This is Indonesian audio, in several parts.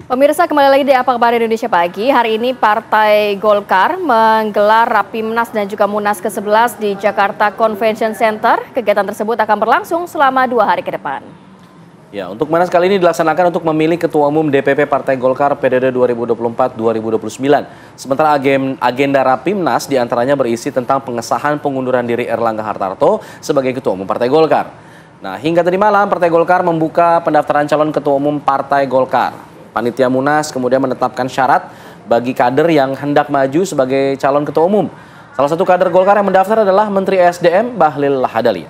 Pemirsa, kembali lagi di Apa Kabar Indonesia Pagi. Hari ini Partai Golkar menggelar Rapimnas dan juga Munas ke-11 di Jakarta Convention Center. Kegiatan tersebut akan berlangsung selama 2 hari ke depan. Ya, untuk Munas kali ini dilaksanakan untuk memilih Ketua Umum DPP Partai Golkar periode 2024-2029. Sementara agenda Rapimnas diantaranya berisi tentang pengesahan pengunduran diri Erlangga Hartarto sebagai Ketua Umum Partai Golkar. Nah, hingga tadi malam Partai Golkar membuka pendaftaran calon Ketua Umum Partai Golkar. Panitia Munas kemudian menetapkan syarat bagi kader yang hendak maju sebagai calon ketua umum. Salah satu kader Golkar yang mendaftar adalah Menteri SDM Bahlil Lahadalia.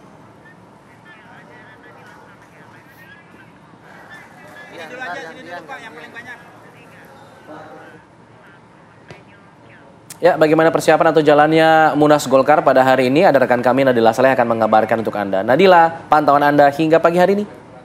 Ya, bagaimana persiapan atau jalannya Munas Golkar pada hari ini? Ada rekan kami Nadila Saleh akan mengabarkan untuk Anda. Nadila, pantauan Anda hingga pagi hari ini?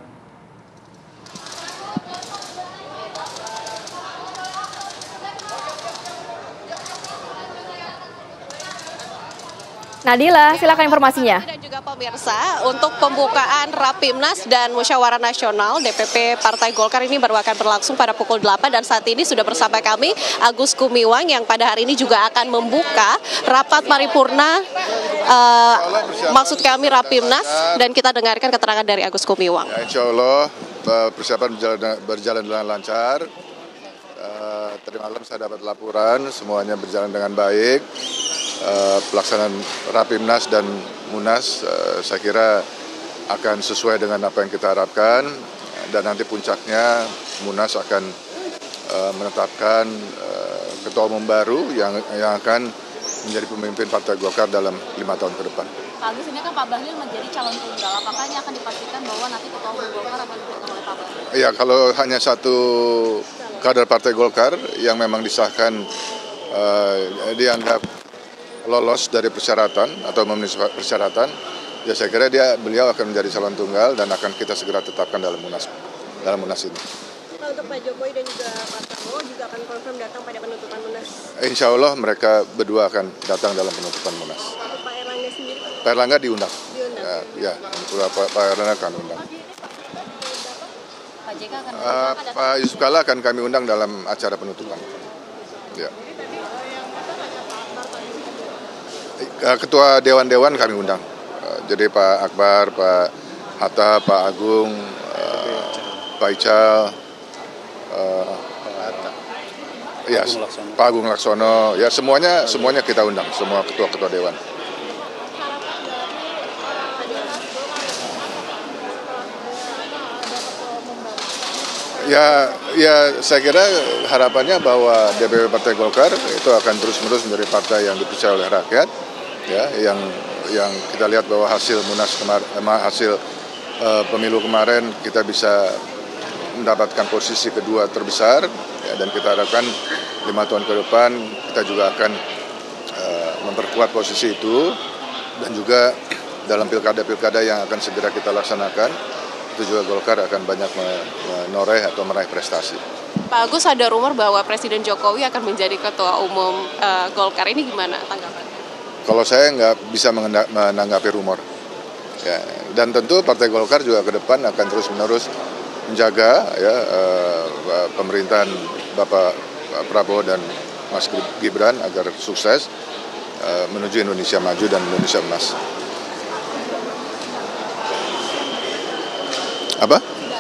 Nadila, silakan informasinya. Dan juga pemirsa, untuk pembukaan Rapimnas dan Musyawarah Nasional DPP Partai Golkar ini baru akan berlangsung pada pukul 8 dan saat ini sudah bersama kami Agus Gumiwang yang pada hari ini juga akan membuka rapat paripurna maksud kami Rapimnas, dan kita dengarkan keterangan dari Agus Gumiwang. Ya, insya Allah persiapan berjalan dengan lancar. Tadi malam saya dapat laporan semuanya berjalan dengan baik. Pelaksanaan Rapimnas dan Munas saya kira akan sesuai dengan apa yang kita harapkan, dan nanti puncaknya Munas akan menetapkan ketua umum baru yang akan menjadi pemimpin Partai Golkar dalam 5 tahun ke depan. Pak Agus, ini kan Pak Bahlil menjadi calon tunggal, apakah ini akan dipastikan bahwa nanti ketua umum Golkar akan dipegang oleh Pak Bahlil? Ya, kalau hanya satu kader Partai Golkar yang memang disahkan dianggap lolos dari persyaratan atau memenuhi persyaratan, ya saya kira beliau akan menjadi calon tunggal dan akan kita segera tetapkan dalam Munas ini. Pak, untuk Pak Jokowi dan juga Pak Prabowo juga akan confirm datang pada penutupan Munas? Insya Allah mereka berdua akan datang dalam penutupan Munas. Untuk Pak Erlangga sendiri? Pak Erlangga diundang. Ya, Pak Erlangga akan undang. Pak JK akan Pak Yusuf Kalla akan kami undang dalam acara penutupan. Ya. Ketua Dewan-Dewan kami undang. Jadi Pak Akbar, Pak Hatta, Pak Agung, Pak Ical, ya, Pak Agung Laksono, ya semuanya kita undang, semua ketua-ketua dewan. Ya, saya kira harapannya bahwa DPP Partai Golkar itu akan terus-menerus menjadi partai yang dipercaya oleh rakyat, ya, yang kita lihat bahwa hasil Munas hasil pemilu kemarin kita bisa mendapatkan posisi kedua terbesar, ya, dan kita harapkan 5 tahun ke depan kita juga akan memperkuat posisi itu, dan juga dalam pilkada-pilkada yang akan segera kita laksanakan itu juga Golkar akan banyak menoreh atau meraih prestasi. Pak Agus, ada rumor bahwa Presiden Jokowi akan menjadi ketua umum Golkar, ini gimana tanggapannya? Kalau saya nggak bisa menanggapi rumor, ya, dan tentu Partai Golkar juga ke depan akan terus-menerus menjaga, ya, pemerintahan Bapak Prabowo dan Mas Gibran agar sukses menuju Indonesia maju dan Indonesia emas. Apa?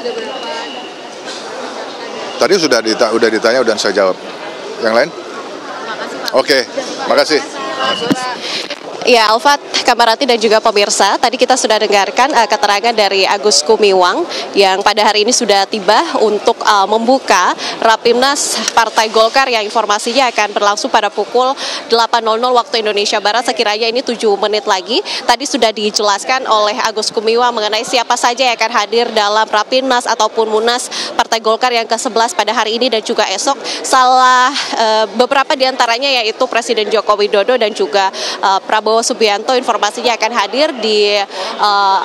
Tadi sudah ditanya dan saya jawab. Yang lain? Oke, makasih. Ya, Alfat, Kamarati dan juga pemirsa, tadi kita sudah dengarkan keterangan dari Agus Gumiwang yang pada hari ini sudah tiba untuk membuka Rapimnas Partai Golkar yang informasinya akan berlangsung pada pukul 8.00 waktu Indonesia Barat, sekiranya ini 7 menit lagi. Tadi sudah dijelaskan oleh Agus Gumiwang mengenai siapa saja yang akan hadir dalam Rapimnas ataupun Munas Partai Golkar yang ke-11 pada hari ini dan juga esok. Beberapa diantaranya yaitu Presiden Joko Widodo dan juga Prabowo Subianto informasinya akan hadir di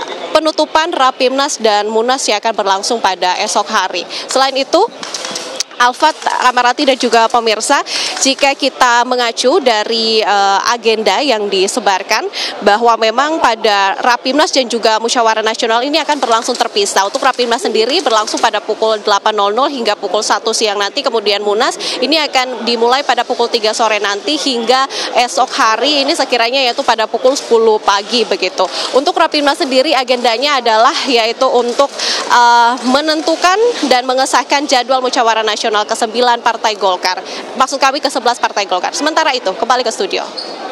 penutupan Rapimnas dan Munas yang akan berlangsung pada esok hari. Selain itu, Alfat, Kamarati dan juga pemirsa, jika kita mengacu dari agenda yang disebarkan bahwa memang pada Rapimnas dan juga Musyawarah Nasional ini akan berlangsung terpisah. Untuk Rapimnas sendiri berlangsung pada pukul 8.00 hingga pukul 1 siang nanti, kemudian Munas ini akan dimulai pada pukul 3 sore nanti hingga esok hari ini sekiranya yaitu pada pukul 10 pagi begitu. Untuk Rapimnas sendiri agendanya adalah yaitu untuk menentukan dan mengesahkan jadwal Musyawarah Nasional ke-9 Partai Golkar. Maksud kami ke-11 Partai Golkar. Sementara itu, kembali ke studio.